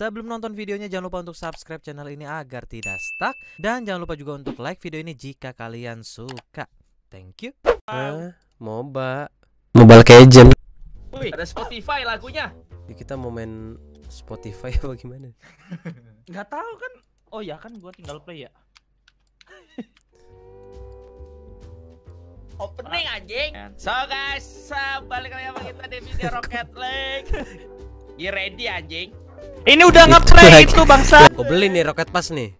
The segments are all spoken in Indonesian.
Sebelum nonton videonya jangan lupa untuk subscribe channel ini agar tidak stuck. Dan jangan lupa juga untuk like video ini jika kalian suka. Thank you. Mobile Legends. Wih, ada Spotify lagunya. Ya, kita mau main Spotify apa gimana? Nggak tahu kan. Oh ya kan gua tinggal play ya. Opening anjing. So guys, balik lagi sama kita di video Rocket League. Get ready anjing. Ini udah ngeplay itu bangsa. Gue beli nih Rocket Pass nih.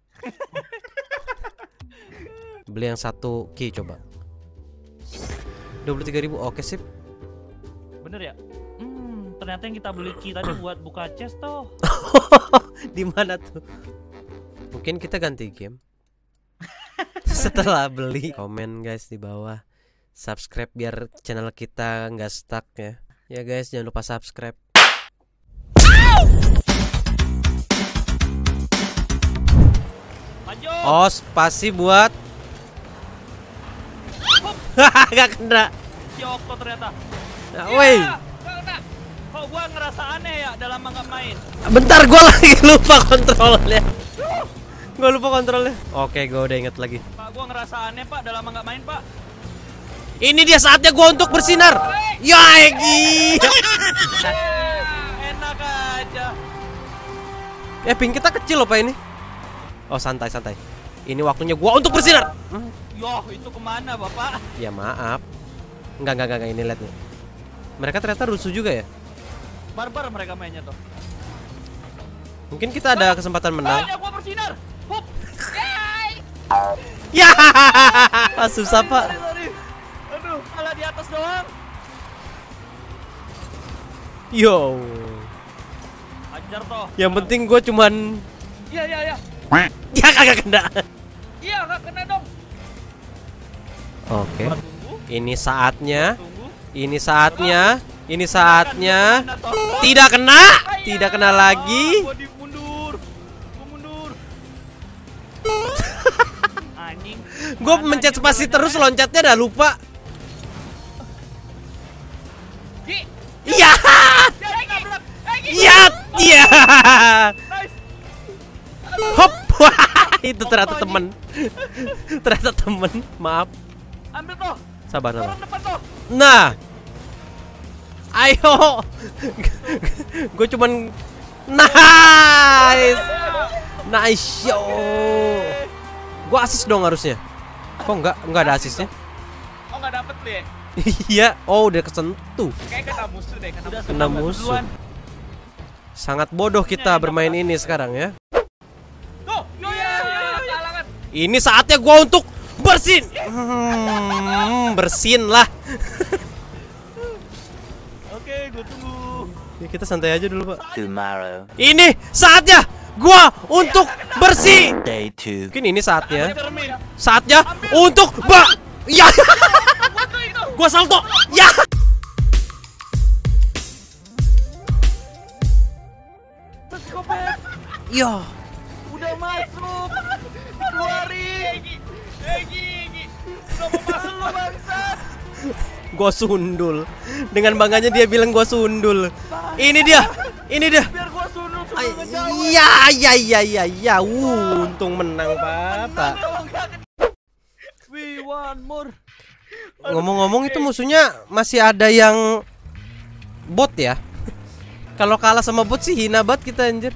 Beli yang 1 key coba. 23.000. Oke sip. Bener ya? Ternyata yang kita beli key tadi buat buka chest tuh. Di mana tuh? Mungkin kita ganti game. Setelah beli. Komen guys di bawah. Subscribe biar channel kita nggak stuck ya. Ya guys, jangan lupa subscribe. Oh, spasi buat. Gak kena. Yoko ternyata. Nah, woi. Kok gua ngerasa aneh ya dalam nggak main. Bentar, gua lagi lupa kontrolnya. Gua lupa kontrolnya. Oke, gua udah inget lagi. Pak, gua ngerasa aneh Pak dalam nggak main Pak. Ini dia saatnya gua untuk bersinar. Ya, Egi. Enak aja. Ping kita kecil loh Pak ini. Oh, santai. Ini waktunya gua untuk bersinar. Yoh, itu kemana Bapak? Ya maaf. Enggak ini lihat nih. Mereka ternyata rusuh juga ya. Barbar mereka mainnya tuh. Mungkin kita ada kesempatan menang. Ya gua bersinar. Hup. Ya. Susah Pak. Sorry. Aduh, malah di atas doang. Yo. Ajar toh. Yang penting gue cuman. Iya. Ya kagak kena. Iya, nggak kena dong. Oke. Ini saatnya. Ini saatnya. Tidak kena. Tidak kena lagi. Gua mundur. Anjing. Gue mencet spasi terus, loncatnya udah lupa. Iya. Iya. Hop. Itu ternyata temen. Maaf. Ambil toh. Sabar. Orang depan toh. Nah. Ayo. Gue cuman nice yo. Gue asis dong harusnya. Kok enggak ada asisnya? Oh, enggak dapet lu ya? Iya. Oh, udah kesentuh. Kayak kena musuh deh, Kena musuh. Sangat bodoh kita bermain ini sekarang ya. Tuh, kalangan. Ini saatnya gua untuk bersin. Bersin lah. Oke, gua tunggu. Ya, kita santai aja dulu, Pak. Tomorrow. Ini saatnya gua untuk bersih. Day 2. Mungkin ini saatnya. Cermin. Saatnya untuk ya. Gua salto. Ya. Ya. Udah masuk. Keluarin. Egi. Udah mau masuk lu bangsat. Gua sundul. Dengan bangganya dia bilang gua sundul. Ini dia. Biar gua sundul ngejauh. Ya. Untung menang, Pak. We want more. Ngomong-ngomong itu musuhnya masih ada yang bot ya. Kalau kalah sama bot sih hina banget kita anjir.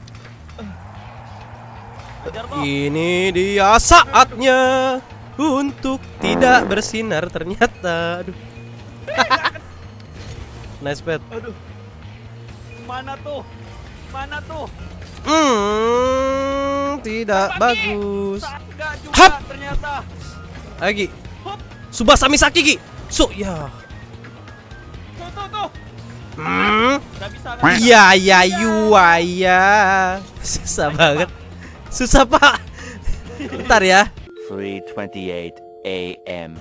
Ini dia saatnya untuk tidak bersinar ternyata. Aduh. Nice bet. Aduh. Mana tuh? Tidak bagus. Enggak juga Hap. ternyata. Lagi. Subasa Misaki Gi. Ya. Tuh. Enggak bisa. Ya. Susah banget. Susah, Pak. Bentar ya. 3:28 AM.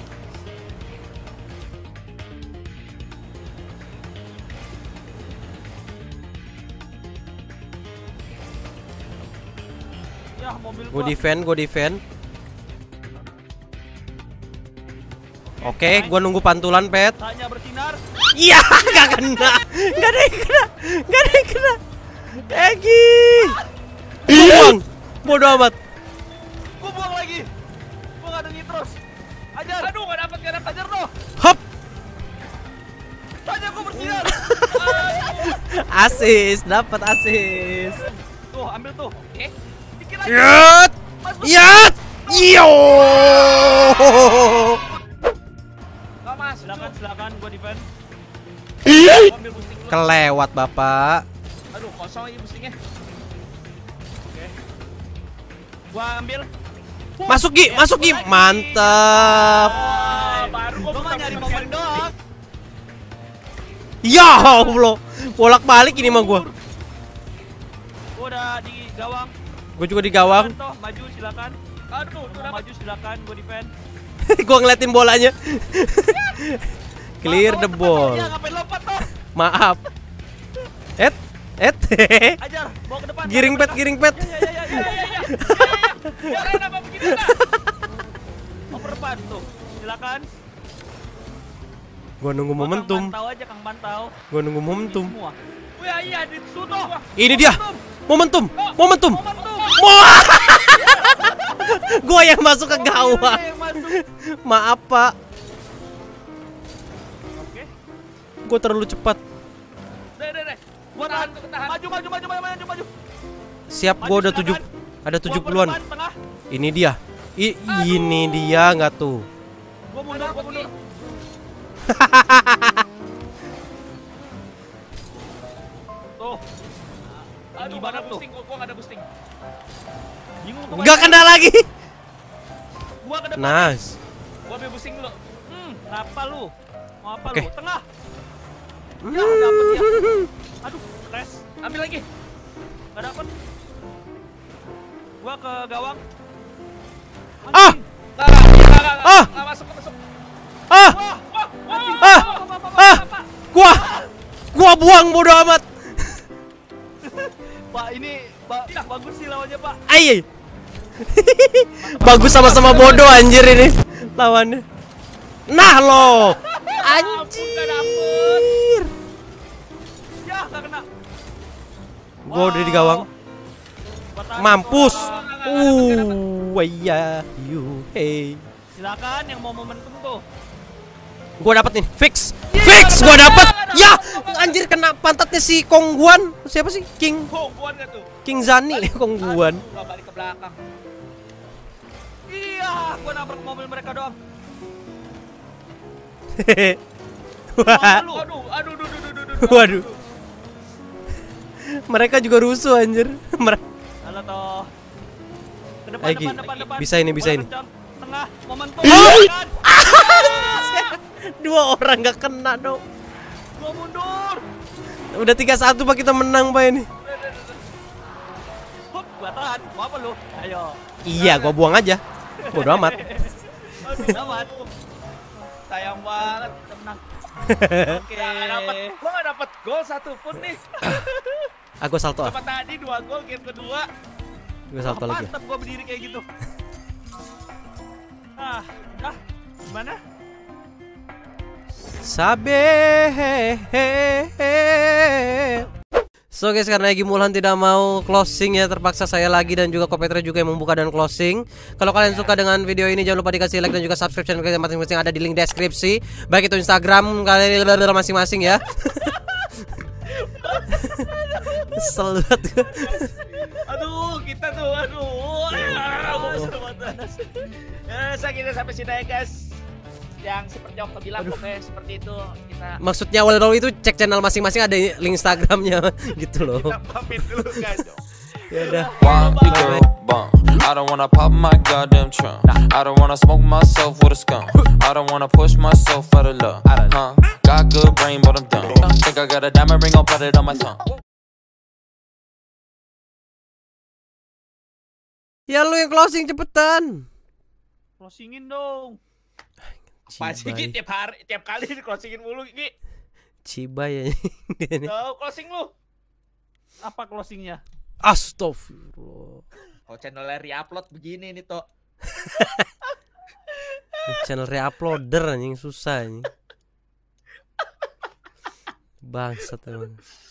Ya, mobil Gue defend. Oke, gue nunggu pantulan, Pet. Tanya bersinar. Iya, gak kena. Gak ada yang kena. Egi. Buang. Bodoh amat. Gua buang lagi. Gua nggak ada nitros. Ajar. Aduh, nggak dapat. Ajar loh. Hop. Saja gua bersinar. Asis, dapat asis. Tuh, ambil tuh. Oke. Dikit lagi. Yat. Yat. Yo. Gak mas. Silakan gua defend. Gua ambil boosting dulu. Kelewat bapak. Aduh, kosong lagi boostingnya. Oke. Gua ambil. Masuk Gi, masuk Gi. Mantap. Baru gua Gua mah nyari momen doang. Ya Allah. Bolak-balik ini mah gua. Gua udah di gawang. Gua juga di gawang. Toh, maju silakan. Aduh, tuh Mau dapat. maju silakan, gua defend. Gua ngeliatin bolanya. Clear the ball. Ya, ngapain lompat toh? Maaf. Et. Ajar, bawa ke depan. Giring pet, giring pet. Ya. Ya, kenapa begini Kak? Oper depan tuh. Silakan. Gua nunggu momentum. Kang pantau aja, Kang pantau. Gua nunggu momentum. Semua. Wih, iya di Suto. Ini dia. Momentum. Momentum. Momentum. Gua yang masuk ke gawang. Yang masuk. Maaf, Pak. Oke. Gua terlalu cepat. Deh. Gua tahan. Tahan. Maju. Siap, gua udah 7. Ada Gua 70-an. depan, tengah. Ini dia. Ini dia enggak tuh. Gua mundur. Tuh. Aduh, Gimana mana tuh? boosting? Gua nggak ada boosting. Bingung tuh. Enggak kena lagi. Gua ke depan. Nice. Gua ambil boosting dulu. Kenapa lu? Mau apa Oke. lu? Tengah. Ya, dapet ya. Aduh, stres. Ambil lagi. Gak dapet. Gua ke gawang. Ah! Nggak masuk. Ah! Wah, Ah! Ah! Gua buang bodo amat. Pak, ini bagus sih lawannya, Pak. Ai. Bagus sama-sama bodoh anjir ini lawannya. Nah lo. Anjir. Ya, gak kena. Gua udah di gawang. Gua tahan. Mampus. Iya, you hey. Silakan yang mau momentum tuh. Gua dapat nih, fix, gua dapat. Ya, anjir kena pantatnya si Kongguan. Siapa sih? King Gua nggak tuh. Zani, Kongguan. Gua balik ke belakang. Iya, gua nabrak mobil mereka doang. Wah, Aduh. waduh. Mereka juga rusuh anjir. Halo toh. Ke depan, Ayo, Gi. depan. Bisa ini. Gua kencang. Tengah, momentum. Oh! Kan? Dua orang gak kena dong. Gua mundur. Udah 3-1 Pak, kita menang Pak ini. Hup, gua tahan. Mau apa lu? Ayo. Iya, gua buang aja. Bodoh amat. Amat. Sayang banget. Tenang. Oke. Gua nggak dapat gol satu pun nih. Gua salto ah. Dapat tadi 2 gol game kedua. Gua salto lagi. Mantap gua berdiri kayak gitu. Gimana? Sabe. So guys, karena Egi Mulhan tidak mau closing ya, terpaksa saya lagi dan juga Kopetra juga yang membuka dan closing. Kalau kalian suka dengan video ini, jangan lupa dikasih like dan juga subscribe channel kalian masing-masing, ada di link deskripsi. Baik itu Instagram kalian masing-masing ya. Kesel banget gua. Aduh, kita tuh kita sampai sini ya guys. Yang seperti yang aku bilang, pokoknya seperti itu kita Maksudnya awal itu cek channel masing-masing, ada link Instagramnya gitu loh. kita pamit dulu guys. Ya udah. Why you girl bum? I don't wanna pop my goddamn trunk. I don't wanna smoke myself with a skunk. I don't wanna push myself out of love. Huh? Got good brain, but I'm dumb. Think I got a diamond ring, I'll put it on my thumb. Ya lu yang closing cepetan. Closingin dong. Pas sih Gi, tiap kali di closingin mulu Gi. Cibai ya. Tuh, closing lu. Apa closingnya? Astagfirullah. Oh, channelnya re-upload begini nih toh. Channel reuploader anjing susah anjing. Bangsat emang.